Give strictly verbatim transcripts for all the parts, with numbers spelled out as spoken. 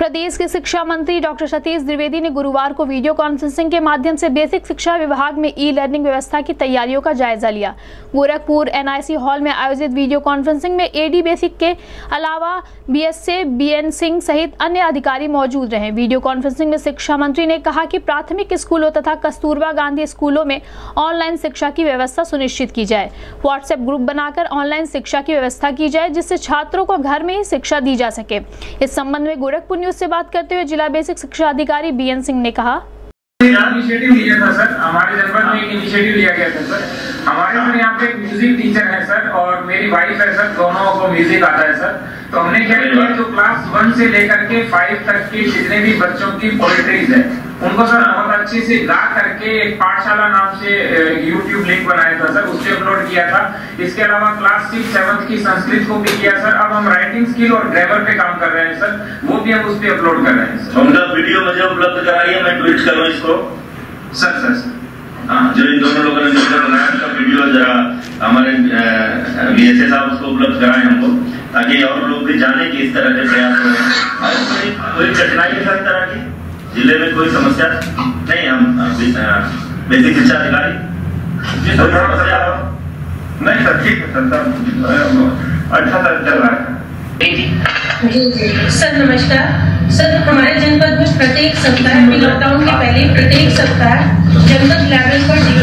प्रदेश के शिक्षा मंत्री डॉक्टर सतीश द्विवेदी ने गुरुवार को वीडियो कॉन्फ्रेंसिंग के माध्यम से बेसिक शिक्षा विभाग में ई लर्निंग व्यवस्था की तैयारियों का जायजा लिया। Gorakhpur N I C hall में आयोजित वीडियो कॉन्फ्रेंसिंग में ए डी बेसिक के अलावा B S C B N Singh सहित अन्य अधिकारी मौजूद रहे। वीडियो कॉन्फ्रेंसिंग में शिक्षा मंत्री ने कहा कि प्राथमिक स्कूलों तथा कस्तूरबा गांधी स्कूलों में ऑनलाइन शिक्षा की व्यवस्था सुनिश्चित की जाए। व्हाट्सएप ग्रुप बनाकर ऑनलाइन शिक्षा की व्यवस्था की जाए जिससे छात्रों को घर में ही शिक्षा दी जा सके। इस संबंध में गोरखपुर न्यूज से बात करते हुए जिला बेसिक शिक्षा अधिकारी बी एन सिंह ने कहा, इनिशिएटिव लिया था सर, हमारे जनपद में एक इनिशिएटिव लिया गया था सर। हमारे सर यहाँ पे एक म्यूजिक टीचर है सर और मेरी वाइफ है सर, दोनों को म्यूजिक आता है सर। तो हमने क्या किया, जो क्लास वन से लेकर के फाइव तक के जितने भी बच्चों की पोएट्रीज है उनको सर बहुत अच्छे से गा करके एक पाठशाला नाम से यूट्यूब लिंक बनाया था सर, उससे अपलोड किया था। इसके अलावा क्लास सिक्स सेवंथ की संस्कृत को भी किया सर। अब हम राइटिंग स्किल और ग्रामर पे काम कर रहे हैं सर, वो भी हम उस पे अपलोड कर रहे हैं सर। उनका वीडियो मुझे उपलब्ध कराइए, मैं ट्वीट करूँ इसको सर। सर सर हाँ, जो इन दोनों लोगों ने मिलकर बनाया उसका वीडियो जरा हमारे बी एस ए साहब उसको उपलब्ध कराएं हमको, ताकि और लोग भी जाने कि इस तरह के प्रयास हो रहे हैं। और कोई कोई कठिनाई है इस तरह की जिले में कोई समस्या नहीं? हम बेसिक शिक्षा अधिकारी नहीं सर, ठीक है सर, अच्छा सर चल रहा है। सर नमस्कार सर, हमारे जनपद में प्रत्येक सप्ताह लॉकडाउन के पहले प्रत्येक सप्ताह जनपद लेवल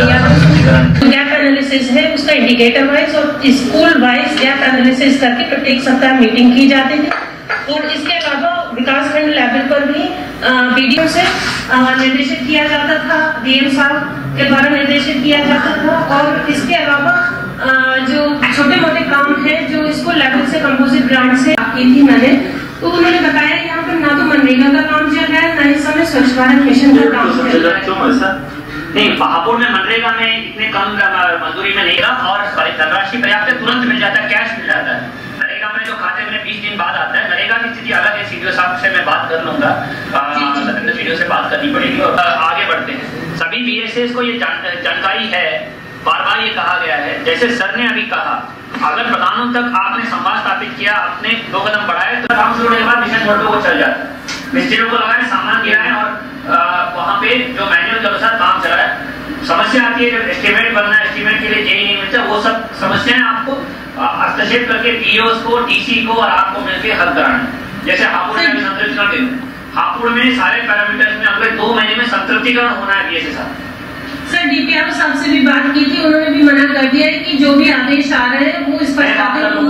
पर गैप एनालिसिस है, उसका इंडिकेटर वाइज और स्कूल वाइज गैप एनालिसिस करके प्रत्येक सप्ताह मीटिंग की जाती है। और इसके अलावा विकास खंड लेवल पर भी वीडियो से निर्देशित किया जाता था, डीएम साहब के द्वारा निर्देशित किया जाता था। और इसके अलावा जो छोटे मोटे काम है जो स्कूल लेवल से कंपोजिट ग्रांट से की थी मैंने, तो उन्होंने बताया कि यहाँ पर ना तो मनरेगा का काम चल रहा है, ना इस समय स्वच्छ भारत मिशन का काम चल रहा है। नहीं, महापुर में मनरेगा में इतने कम मजदूरी में नहीं रहा और धनराशि पर्याप्त तुरंत मिल जाता है, कैश मिल जाता है। नरेगा में जो खाते में बीस दिन बाद आता है, नरेगा की स्थिति अलग है। सीडीओ साहब से मैं बात कर लूंगा, सत्येंद्र सीडीओ से बात करनी पड़ेगी और आगे बढ़ते हैं। सभी बी एस एस को ये जानकारी है, बार बार ये कहा गया है, जैसे सर ने अभी कहा, अगर प्रधानों तक आपने संवाद स्थापित किया, आपने दो कदम बढ़ाए तो काम शुरू होने के बाद मिशन मोड को चल जाता है। मिस्त्रियों को लगाए, सामान गिराए और वहाँ पे जो मैनुअल के अनुसार काम चल रहा है। समस्या आती है जब एस्टिमेट बनना है, एस्टिमेट के लिए जेई नहीं मिलता, वो सब समस्याएं आपको हस्तक्षेप करके पीओस को, डीसी को और आपको मिलकर हल कराना है। जैसे हापुड़ में संतृप्तिकरण दिन, हापुड़ में सारे पैरामीटर्स में अगले दो महीने में संतृप्तिकरण होना है बीएसए साहब। सर डीपीआर साहब से भी बात की थी, उन्होंने भी मना कर दिया है कि जो भी आदेश आ रहे हैं वो इस पर मैं बात कर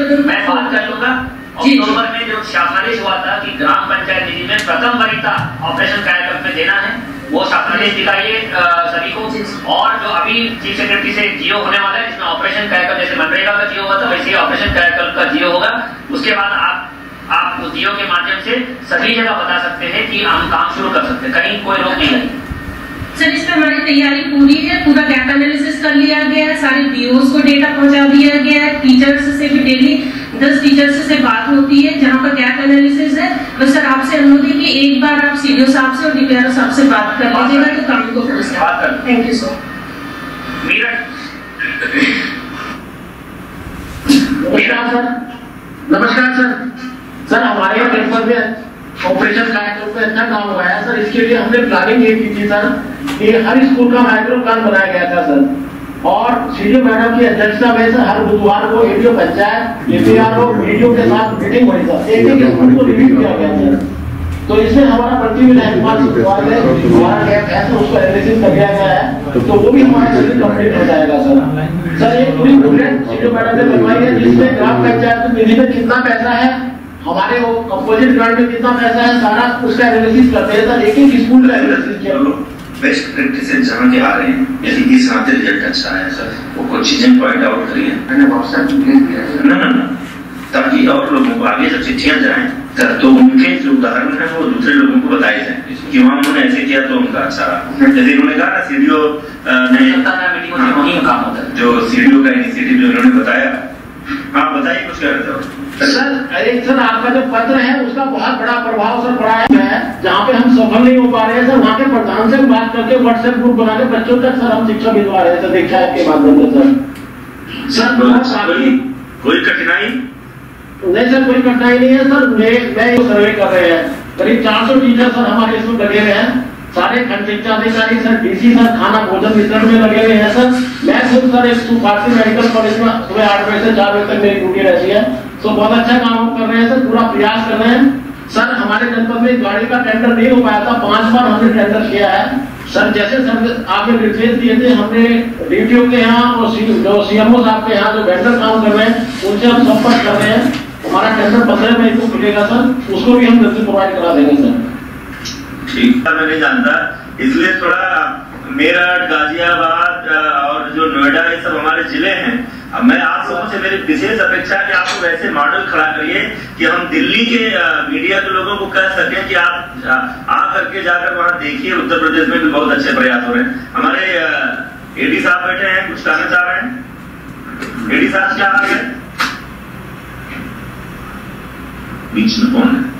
लूंगा। अक्टूबर में जो शाखादेश हुआ था कि ग्राम पंचायत निधि में प्रथम वरीयता ऑपरेशन कायाकल्प में देना है, वो शाखादेश दिखाइए सभी को। और जो अभी चीफ सेक्रेटरी से जियो होने वाला है, जिसमें ऑपरेशन कायाकल्प जैसे मनरेगा का जियो हुआ था वैसे ही ऑपरेशन कायाकल्प का जियो होगा। उसके बाद आप आप उस जियो के माध्यम से सभी जगह बता सकते हैं कि हम काम शुरू कर सकते हैं, कहीं कोई रोक नहीं लगी। सर इस पर हमारी तैयारी पूरी है, पूरा गैप एनालिसिस कर लिया गया है, सारे डीओस को डेटा पहुंचा दिया गया है। टीचर्स से भी डेली दस टीचर्स से बात होती है जहां पर गैप एनालिसिस है। बस सर आपसे अनुरोध है कि एक बार आप सीडीओ साहब से और डीपीआर साहब से बात कर लीजिएगा तो काम को पूरा कर। Thank you sir. नमस्कार सर। नमस्कार सर। सर हमारे यहाँ जनपद में ऑपरेशन कायाकल्प में अच्छा काम हुआ है सर। इसके लिए हमने प्लानिंग ये की थी सर कि हर स्कूल का माइक्रो प्लान बनाया गया था सर, और सीडीओ मैडम की अध्यक्षता में सर हर बुधवार को एडीओ पंचायत डीपीआर और वीडियो के साथ मीटिंग हुई सर। एक एक स्कूल को रिव्यू किया गया सर। तो इसमें हमारा प्रतिदिन हमारा गैप है सर, उसको एनालिसिस कर दिया गया है, तो वो भी हमारे से कंप्लीट हो जाएगा सर। सर एक पूरी बुकलेट सीडीओ मैडम ने बनवाई है जिसमें ग्राम पंचायत निधि में कितना पैसा है, हमारे वो कंपोजिट ग्रांट में कितना पैसा है, सारा उसका एनालिसिस करते हैं सर। एक एक स्कूल का एनालिसिस किया लोग बेस्ट प्रैक्टिसेस जहाँ के आ रहे हैं, यदि इस हाथ रिजल्ट अच्छा है सर, वो कुछ चीजें पॉइंट आउट करिए। मैंने व्हाट्सएप पे भेज दिया है ना ना ना ताकि और लोगों को आगे जब चिट्ठियां जाएं सर तो उनके जो उदाहरण है वो दूसरे लोगों को बताए जाए कि वहाँ उन्होंने ऐसे किया तो उनका अच्छा रहा। जैसे उन्होंने कहा ना सीडीओ ने जो सीडीओ का इनिशिएटिव जो उन्होंने बताया, आप बताइए कुछ कर रहे थे सर। एक सर आपका जो पत्र है उसका बहुत बड़ा प्रभाव सर पड़ा है, जहाँ पे हम सफल नहीं हो पा रहे हैं सर, वहाँ के प्रधान से बात करके व्हाट्सएप ग्रुप बना के बच्चों तक सर हम शिक्षा भिजवा रहे हैं सर, दीक्षा के माध्यम से सर। सर कोई कठिनाई नहीं सर, कोई कठिनाई नहीं है सर। मैं मैं सर्वे कर रहे हैं, करीब चार सौ टीचर सर हमारे इसमें लगे हुए हैं, सारे खंड शिक्षा अधिकारी सर, डीसी सर, खाना भोजन वितरण में लगे हुए हैं सर। मैं खुद सर एक सुपार्सी मेडिकल कॉलेज में सुबह आठ बजे से चार बजे तक मेरी ड्यूटी रहती है। तो बहुत अच्छा काम कर रहे हैं सर, पूरा प्रयास कर रहे हैं सर। हमारे जनपद में गाड़ी का टेंडर नहीं हो पाया था, पांच बार हमने टेंडर किया है सर। जैसे सर आपने निर्देश दिए थे, हमने डीटीओ के यहाँ और जो सीएमओ साहब के यहाँ जो वेंडर काम कर रहे हैं उनसे हम संपर्क कर रहे हैं। हमारा टेंडर पंद्रह मई को खुलेगा सर, उसको भी हम जल्दी प्रोवाइड करा देंगे सर। ठीक है, मैं नहीं जानता, इसलिए थोड़ा मेरठ, गाजियाबाद और जो नोएडा, ये सब हमारे जिले हैं। अब मैं आप लोगों से मेरी विशेष अपेक्षा है कि आप लोग ऐसे मॉडल खड़ा करिए कि हम दिल्ली के मीडिया के लोगों को कह सकें कि आप आ करके जाकर वहां देखिए। उत्तर प्रदेश में भी बहुत अच्छे प्रयास हो रहे हैं। हमारे एडी साहब बैठे हैं, कुछ कहना चाह रहे हैं? एडी साहब क्या हाल है? बीच में कौन है?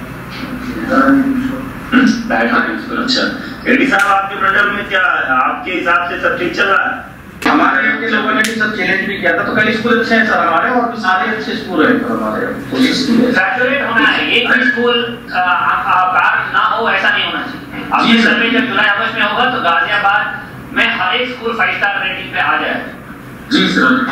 अच्छा, एडी साहब आपके मंडल में क्या आपके हिसाब से सब ठीक चल रहा है? हमारे यहाँ के लोगों ने भी सब चैलेंज भी किया था, तो कल स्कूल अच्छे हैं सर हमारे, और भी सारे अच्छे स्कूल हैं हमारे। सैचुरेट होना है, एक भी स्कूल कार ना हो ऐसा नहीं होना चाहिए। अब ये सर्वे जब जुलाई अगस्त में होगा तो गाजियाबाद में हर एक स्कूल फाइव स्टार रेटिंग पे आ जाए। जी सर।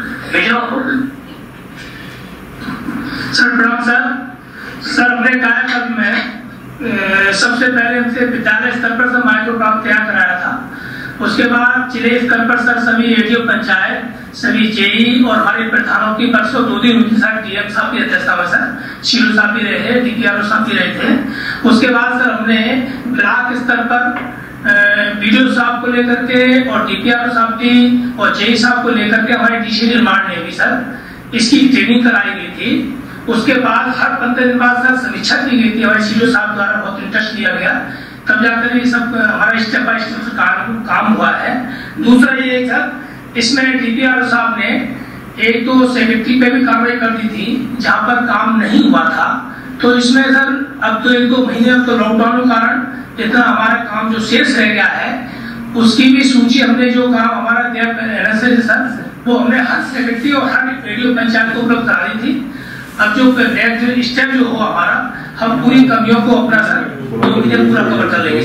सर प्रणाम सर। सर अपने कार्यक्रम में सबसे पहले हमसे विद्यालय स्तर पर सब माइक्रोग्राफ तैयार कराया था। उसके बाद जिले स्तर पर सर सभी एडीओ पंचायत, सभी जेई और हमारे प्रधानों की परसों दो दिन उनके साथ डीएम साहब की अध्यक्षता में सर शीलू साहब भी रहे, डीपीआरओ साहब भी रहे थे। उसके बाद सर हमने ब्लॉक स्तर पर बीडीओ साहब को लेकर के और डीपीआरओ साहब की और जेई साहब को लेकर के हमारे डीसी निर्माण ने भी सर इसकी ट्रेनिंग कराई गई थी। उसके बाद हर पंद्रह दिन बाद सर समीक्षा की गई थी, हमारे सीडीओ साहब द्वारा बहुत इंटरेस्ट दिया गया, तब जाकर ये सब हमारा स्टेप बाय स्टेप काम काम हुआ है। दूसरा ये सर, इसमें डीपीआरओ साहब ने एक तो सेक्रेटरी पे भी कार्रवाई कर दी थी जहां पर काम नहीं हुआ था। तो इसमें सर अब तो एक दो महीने अब तो लॉकडाउन के कारण इतना हमारा काम जो शेष रह गया है उसकी भी सूची हमने जो काम हमारा दिया सर वो हमने हर सेक्रेटरी और हर रेडियो पंचायत को उपलब्ध करा दी थी। अब जो नेक्स्ट स्टेप जो हो हमारा, हम पूरी कमियों को अपना सर पूरा कवर कर लेंगे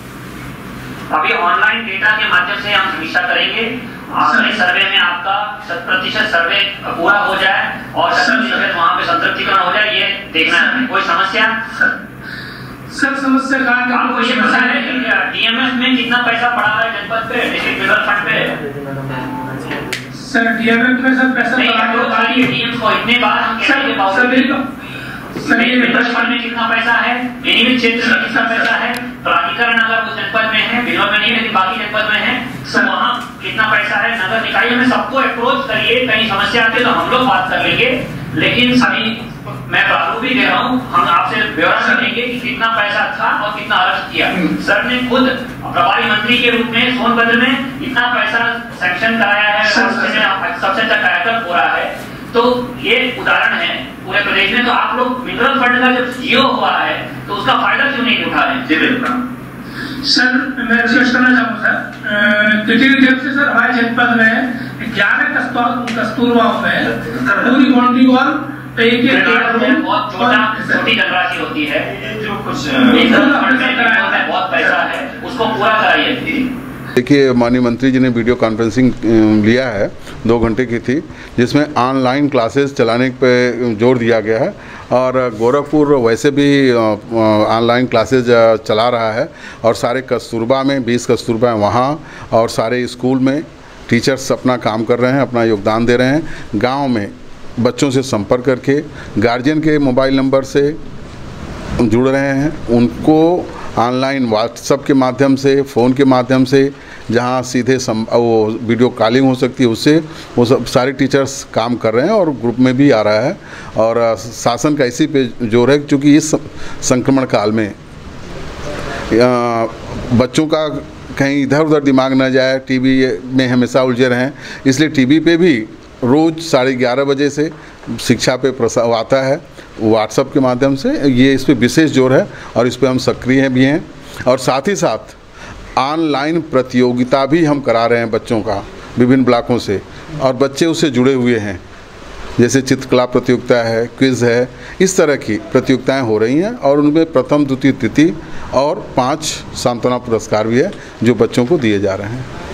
सर। अभी ऑनलाइन डेटा के माध्यम से हम समीक्षा करेंगे। ऑनलाइन सर्वे में आपका शत प्रतिशत सर्वे पूरा हो जाए और वहाँ पे संतृप्तिकरण हो जाए, ये देखना है। कोई समस्या सर? सर समस्या कहाँ है? आपको ये पता है कि डीएमएस में कितना पैसा पड़ा है जनपद पे, डिस्ट्रिक्ट मिनरल फंड पे? सर डीएमएस में सर पैसा नहीं, तो खाली डीएम को इतने बार हम कहने के बावजूद मिनरल फंड में कितना पैसा है, नियमित क्षेत्र में कितना पैसा है, प्राधिकरण अगर उस जनपद में है, बिलों में नहीं लेकिन बाकी जनपद में है, तो वहाँ कितना पैसा है, नगर निकाय में सबको अप्रोच करिए। कहीं समस्या आती है तो हम लोग बात कर लेंगे, लेकिन सभी मैं प्रारूप भी दे रहा हूँ, हम आपसे ब्यौरा करेंगे कि कितना पैसा था और कितना अरेस्ट किया। सर ने खुद प्रभारी मंत्री के रूप में सोनभद्र में इतना पैसा सैंक्शन कराया है, सबसे अच्छा कार्यक्रम हो रहा है। तो ये उदाहरण है पूरे प्रदेश में। तो आप लोग मिनरल फंड का जब जियो हुआ है तो उसका फायदा क्यों नहीं उठा रहे? जी बिल्कुल सर, मैं रिक्वेस्ट करना चाहूँ सर, क्रिटिकल डेप्थ से सर हमारे जनपद में ग्यारह कस्तूरबाओं में पूरी बाउंड्री वॉल एक एक बहुत छोटी धनराशि होती है, जो कुछ बहुत पैसा है उसको पूरा कराइए। देखिए, माननीय मंत्री जी ने वीडियो कॉन्फ्रेंसिंग लिया है, दो घंटे की थी, जिसमें ऑनलाइन क्लासेस चलाने पे जोर दिया गया है। और गोरखपुर वैसे भी ऑनलाइन क्लासेस चला रहा है और सारे कस्तूरबा में बीस कस्तूरबा वहाँ और सारे स्कूल में टीचर्स अपना काम कर रहे हैं, अपना योगदान दे रहे हैं। गांव में बच्चों से संपर्क करके गार्जियन के मोबाइल नंबर से जुड़ रहे हैं, उनको ऑनलाइन व्हाट्सएप के माध्यम से, फ़ोन के माध्यम से, जहां सीधे सम वो वीडियो कॉलिंग हो सकती है, उससे वो सब सारे टीचर्स काम कर रहे हैं और ग्रुप में भी आ रहा है। और शासन का इसी पे जोर है, क्योंकि इस संक्रमण काल में बच्चों का कहीं इधर उधर दिमाग न जाए, टीवी में हमेशा उलझे रहें, इसलिए टीवी पे भी रोज़ साढ़े ग्यारह बजे से शिक्षा पे प्रसार आता है व्हाट्सएप के माध्यम से। ये इस पे विशेष जोर है और इस पे हम सक्रिय भी हैं। और साथ ही साथ ऑनलाइन प्रतियोगिता भी हम करा रहे हैं बच्चों का विभिन्न ब्लॉकों से, और बच्चे उससे जुड़े हुए हैं। जैसे चित्रकला प्रतियोगिता है, क्विज़ है, इस तरह की प्रतियोगिताएं हो रही हैं और उनमें प्रथम, द्वितीय, तृतीय और पाँच सांत्वना पुरस्कार भी है जो बच्चों को दिए जा रहे हैं।